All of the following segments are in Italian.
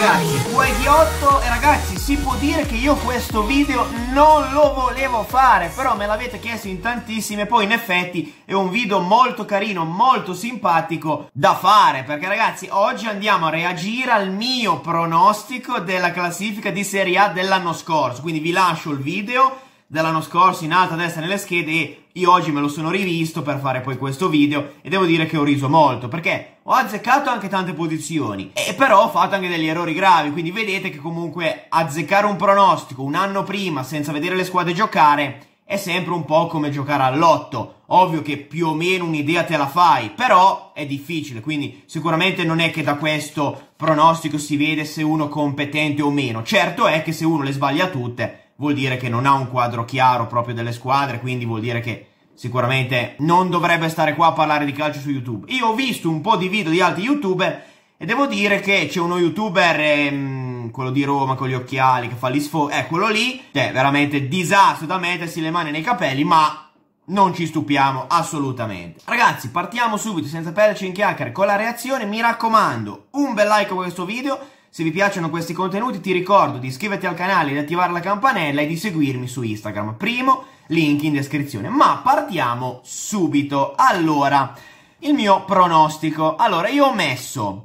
ragazzi, Guai8 e ragazzi, si può dire che io questo video non lo volevo fare, però me l'avete chiesto in tantissime, poi in effetti è un video molto carino, molto simpatico da fare, perché ragazzi oggi andiamo a reagire al mio pronostico della classifica di Serie A dell'anno scorso, quindi vi lascio il video dell'anno scorso in alto a destra nelle schede e io oggi me lo sono rivisto per fare poi questo video e devo dire che ho riso molto perché ho azzeccato anche tante posizioni e però ho fatto anche degli errori gravi, quindi vedete che comunque azzeccare un pronostico un anno prima senza vedere le squadre giocare è sempre un po' come giocare all'otto. Ovvio che più o meno un'idea te la fai, però è difficile, quindi sicuramente non è che da questo pronostico si vede se uno è competente o meno. Certo è che se uno le sbaglia tutte vuol dire che non ha un quadro chiaro proprio delle squadre, quindi vuol dire che sicuramente non dovrebbe stare qua a parlare di calcio su YouTube. Io ho visto un po' di video di altri YouTuber e devo dire che c'è uno YouTuber, quello di Roma con gli occhiali, che fa gli sfoghi, quello lì, è veramente disastro da mettersi le mani nei capelli, ma non ci stupiamo assolutamente. Ragazzi, partiamo subito senza perderci in chiacchiere con la reazione. Mi raccomando, un bel like a questo video. Se vi piacciono questi contenuti ti ricordo di iscriverti al canale, di attivare la campanella e di seguirmi su Instagram. Primo link in descrizione. Ma partiamo subito. Allora, il mio pronostico. Allora, io ho messo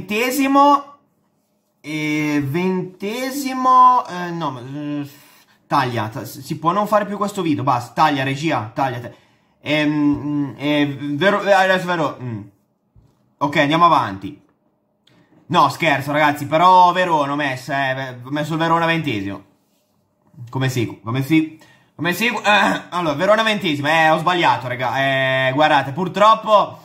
taglia, si può non fare più questo video, basta, taglia regia, taglia. Ok, andiamo avanti. No, scherzo ragazzi, però Verona ho messo il Verona 20esimo. Allora, Verona 20esimo, ho sbagliato raga, guardate, purtroppo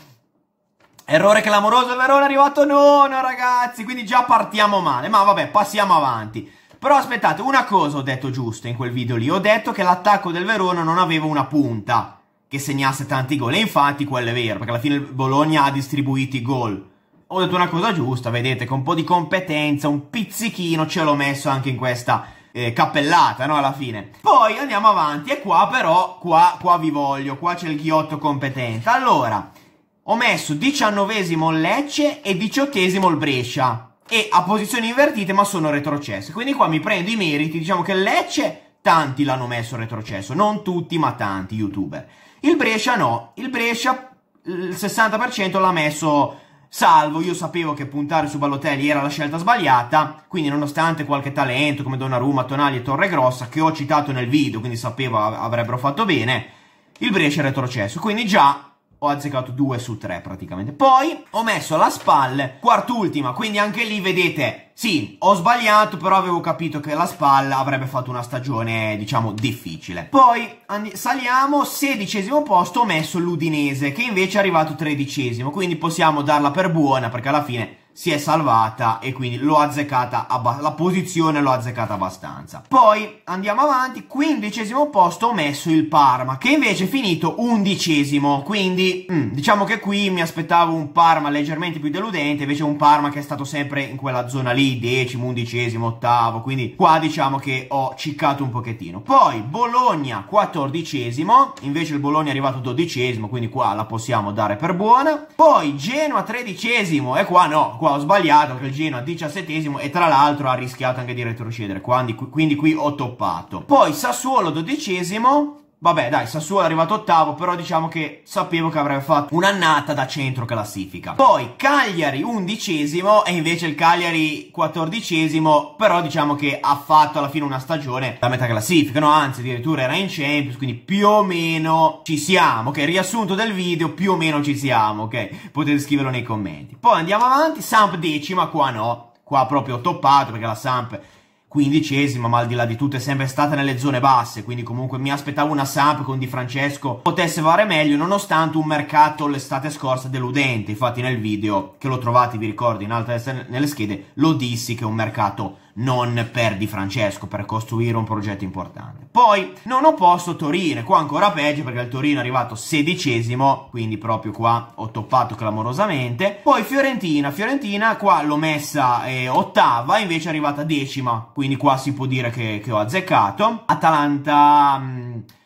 errore clamoroso, il Verona è arrivato nono ragazzi, quindi già partiamo male, ma vabbè, passiamo avanti. Però aspettate, una cosa ho detto giusta in quel video lì, ho detto che l'attacco del Verona non aveva una punta che segnasse tanti gol, e infatti quello è vero, perché alla fine il Bologna ha distribuito i gol. Ho detto una cosa giusta, vedete, con un po' di competenza, un pizzichino ce l'ho messo anche in questa cappellata, no, alla fine. Poi andiamo avanti, e qua però, qua vi voglio, qua c'è il ghiotto competente. Allora, ho messo 19esimo il Lecce e 18esimo il Brescia, e a posizioni invertite ma sono retrocesse, quindi qua mi prendo i meriti. Diciamo che il Lecce tanti l'hanno messo retrocesso, non tutti ma tanti youtuber. Il Brescia no, il Brescia il 60% l'ha messo salvo. Io sapevo che puntare su Balotelli era la scelta sbagliata, quindi nonostante qualche talento come Donnarumma, Tonali e Torregrossa che ho citato nel video, quindi sapevo avrebbero fatto bene, il Brescia è retrocesso, quindi già ho azzeccato 2 su 3 praticamente. Poi ho messo la SPAL quart'ultima, quindi anche lì vedete, sì, ho sbagliato, però avevo capito che la SPAL avrebbe fatto una stagione, diciamo, difficile. Poi saliamo, 16esimo posto ho messo l'Udinese, che invece è arrivato 13esimo, quindi possiamo darla per buona, perché alla fine si è salvata e quindi l'ho azzeccata, la posizione l'ho azzeccata abbastanza. Poi andiamo avanti, 15esimo posto ho messo il Parma, che invece è finito 11esimo, quindi diciamo che qui mi aspettavo un Parma leggermente più deludente, invece un Parma che è stato sempre in quella zona lì, 10º, 11esimo, 8º, quindi qua diciamo che ho ciccato un pochettino. Poi Bologna 14esimo, invece il Bologna è arrivato 12esimo, quindi qua la possiamo dare per buona. Poi Genoa 13esimo, e qua no, qua ho sbagliato perché il Genoa 17esimo e tra l'altro ha rischiato anche di retrocedere, quindi qui ho toppato. Poi Sassuolo 12esimo, vabbè dai, Sassuolo è arrivato ottavo, però diciamo che sapevo che avrebbe fatto un'annata da centro classifica. Poi Cagliari 11esimo e invece il Cagliari 14esimo, però diciamo che ha fatto alla fine una stagione da metà classifica, no? Anzi addirittura era in Champions, quindi più o meno ci siamo, ok? Riassunto del video, più o meno ci siamo, ok? Potete scriverlo nei commenti. Poi andiamo avanti, Samp decima, qua no, qua proprio ho toppato perché la Samp 15esima, ma al di là di tutto è sempre stata nelle zone basse, quindi comunque mi aspettavo una Samp con Di Francesco potesse fare meglio, nonostante un mercato l'estate scorsa deludente. Infatti nel video che lo trovate, vi ricordo, in alto a destra nelle schede, lo dissi che è un mercato non per Di Francesco, per costruire un progetto importante. Poi non ho posto Torino, qua ancora peggio perché il Torino è arrivato 16esimo, quindi proprio qua ho toppato clamorosamente. Poi Fiorentina qua l'ho messa ottava, invece è arrivata decima, quindi qua si può dire che ho azzeccato. Atalanta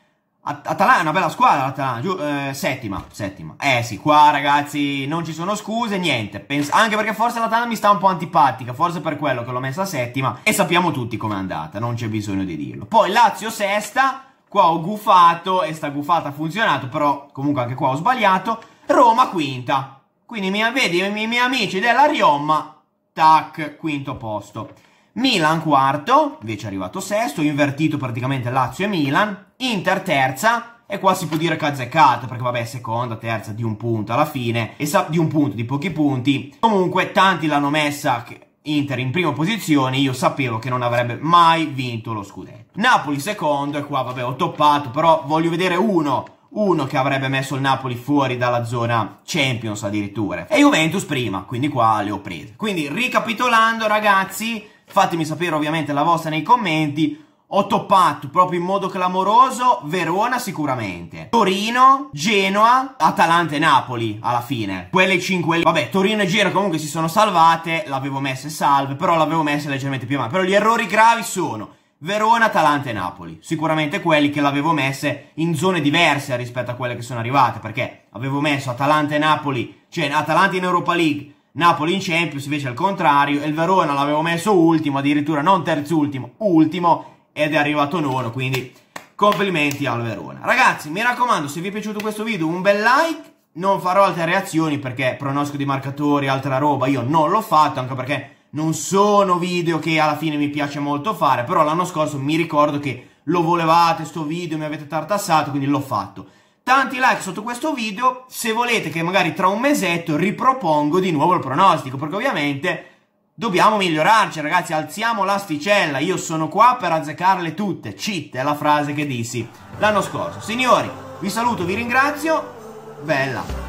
Atalanta è una bella squadra, l'Atalanta, settima. Sì, qua ragazzi non ci sono scuse, niente. Anche perché forse l'Atalanta mi sta un po' antipatica, forse per quello che l'ho messa settima. E sappiamo tutti com'è andata, non c'è bisogno di dirlo. Poi Lazio sesta, qua ho gufato e sta gufata ha funzionato, però comunque anche qua ho sbagliato. Roma quinta. Quindi vedi i miei amici della Riomma, tac, quinto posto. Milan quarto, invece è arrivato sesto, invertito praticamente Lazio e Milan. Inter terza, e qua si può dire che ha azzeccato, perché vabbè, seconda, terza di un punto alla fine, e di un punto, di pochi punti. Comunque tanti l'hanno messa Inter in prima posizione, io sapevo che non avrebbe mai vinto lo scudetto. Napoli secondo, e qua vabbè ho toppato, però voglio vedere uno che avrebbe messo il Napoli fuori dalla zona Champions addirittura. E Juventus prima, quindi qua le ho prese. Quindi ricapitolando ragazzi, fatemi sapere ovviamente la vostra nei commenti. Ho toppato proprio in modo clamoroso Verona sicuramente, Torino, Genoa, Atalanta e Napoli alla fine. Quelle 5 lì. Vabbè, Torino e Genoa comunque si sono salvate, l'avevo messe salve, però l'avevo messe leggermente più avanti. Però gli errori gravi sono Verona, Atalanta e Napoli. Sicuramente quelli che l'avevo messe in zone diverse rispetto a quelle che sono arrivate, perché avevo messo Atalanta e Napoli, cioè Atalanta in Europa League, Napoli in Champions, invece al contrario, e il Verona l'avevo messo ultimo, addirittura non terzultimo, ultimo, ed è arrivato nono, quindi complimenti al Verona. Ragazzi, mi raccomando, se vi è piaciuto questo video un bel like, non farò altre reazioni perché pronostico di marcatori, altra roba, io non l'ho fatto, anche perché non sono video che alla fine mi piace molto fare, però l'anno scorso mi ricordo che lo volevate sto video, mi avete tartassato, quindi l'ho fatto. Tanti like sotto questo video, se volete che magari tra un mesetto ripropongo di nuovo il pronostico, perché ovviamente dobbiamo migliorarci ragazzi, alziamo l'asticella, io sono qua per azzeccarle tutte, cheat è la frase che dissi l'anno scorso. Signori, vi saluto, vi ringrazio, bella!